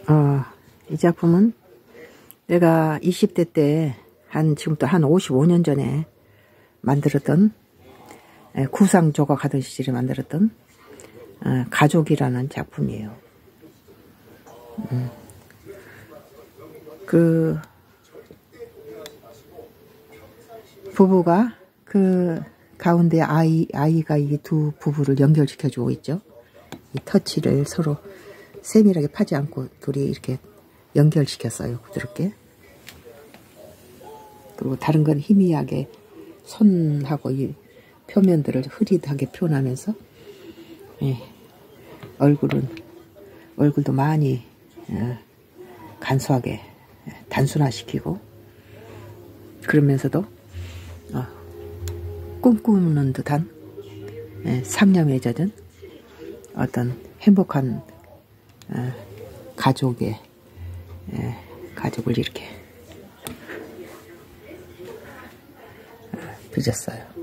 이 작품은 내가 20대 때 지금부터 한 55년 전에 만들었던, 구상 조각하던 시절에 만들었던 가족이라는 작품이에요. 그 부부가 그 가운데 아이가 이 두 부부를 연결시켜주고 있죠. 이 터치를 서로 세밀하게 파지 않고 둘이 이렇게 연결시켰어요. 부드럽게. 그리고 다른 건 희미하게 손하고 이 표면들을 흐릿하게 표현하면서, 얼굴도 많이 간소하게 단순화시키고, 그러면서도 꿈꾸는 듯한 상념에 젖은 어떤 행복한 가족을 이렇게 빚었어요.